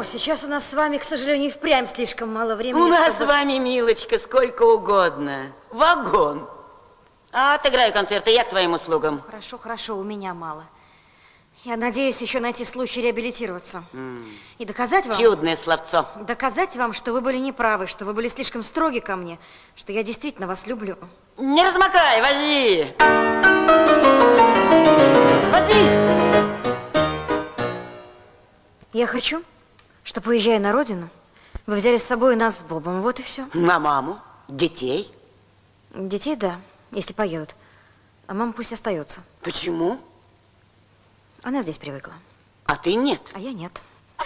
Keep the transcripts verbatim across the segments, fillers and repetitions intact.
О, сейчас у нас с вами, к сожалению, и впрямь слишком мало времени. У нас чтобы... с вами, милочка, сколько угодно. Вагон. А отыграю концерты, я к твоим услугам. Хорошо, хорошо, у меня мало. Я надеюсь еще найти случай реабилитироваться. Mm. И доказать вам... Чудное словцо. Доказать вам, что вы были неправы, что вы были слишком строги ко мне, что я действительно вас люблю. Не размокай, вози! Вози! Я хочу, чтобы, уезжая на родину, вы взяли с собой нас с Бобом. Вот и все. На маму? Детей? Детей, да, если поедут. А мама пусть остается. Почему? Она здесь привыкла. А ты нет? А я нет.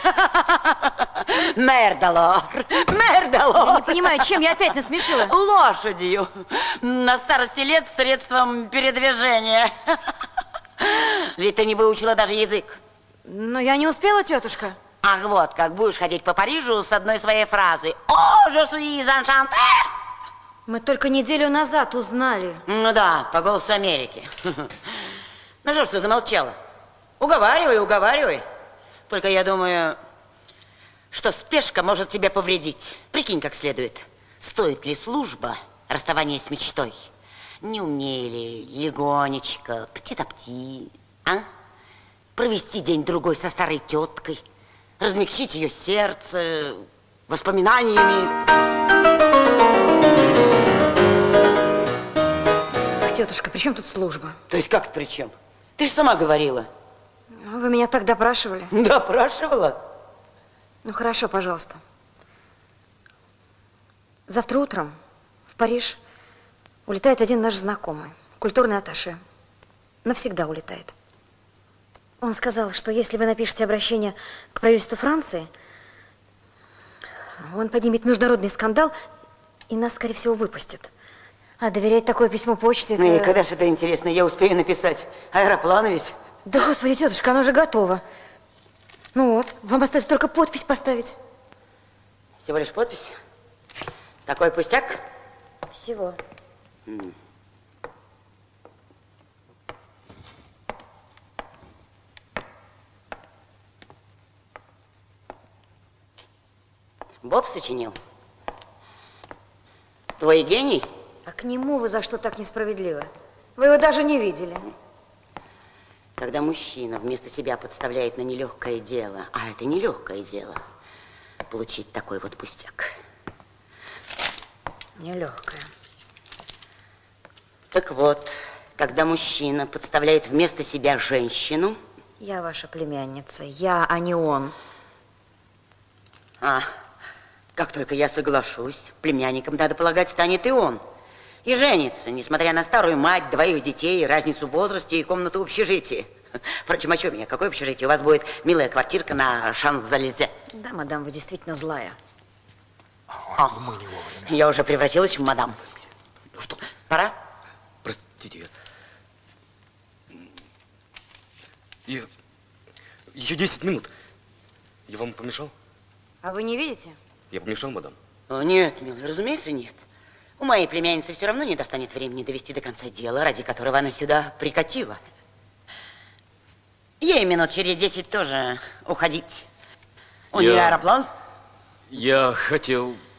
Мердалор! Мердалор! Я не понимаю, чем я опять насмешила? Лошадью. На старости лет средством передвижения. Ведь ты не выучила даже язык. Но я не успела, тетушка. Ах, вот, как будешь ходить по Парижу с одной своей фразой. О, je suis enchanté! Мы только неделю назад узнали. Ну да, по голосу Америки. Ну что ж ты замолчала? Уговаривай, уговаривай. Только я думаю, что спешка может тебе повредить. Прикинь как следует. Стоит ли служба расставания с мечтой? Не умнее ли легонечко, пти-топти, а? Провести день-другой со старой теткой, размягчить ее сердце воспоминаниями. Ах, тетушка, при чем тут служба? То есть как при чем? Ты же сама говорила. Вы меня так допрашивали. Допрашивала? Ну, хорошо, пожалуйста. Завтра утром в Париж улетает один наш знакомый, культурный атташе. Навсегда улетает. Он сказал, что если вы напишете обращение к правительству Франции, он поднимет международный скандал и нас, скорее всего, выпустит. А доверять такое письмо почте... Ну это... и когда же это интересно, я успею написать? Аэропланы ведь? Да, господи, тетушка, оно уже готово. Ну вот, вам остается только подпись поставить. Всего лишь подпись? Такой пустяк? Всего. Mm. Боб сочинил? Твой гений? А к нему вы за что так несправедливо? Вы его даже не видели. Когда мужчина вместо себя подставляет на нелегкое дело, а это нелегкое дело, получить такой вот пустяк. Нелегкое. Так вот, когда мужчина подставляет вместо себя женщину... Я ваша племянница, я, а не он. А, как только я соглашусь, племянником, надо полагать, станет и он. И женится, несмотря на старую мать, двоих детей, разницу в возрасте и комнату в общежитии. Впрочем, о чем я? Какое общежитие? У вас будет милая квартирка на Шанс-Зализе. Да, мадам, вы действительно злая. О, мы не вовремя. Я уже превратилась в мадам. Ну что? Пора? Простите. Я... Еще десять минут. Я вам помешал? А вы не видите? Я помешал, мадам? О, нет, милый, разумеется, нет. У моей племянницы все равно не достанет времени довести до конца дело, ради которого она сюда прикатила. Ей минут через десять тоже уходить. У я... нее аэроплан. Я хотел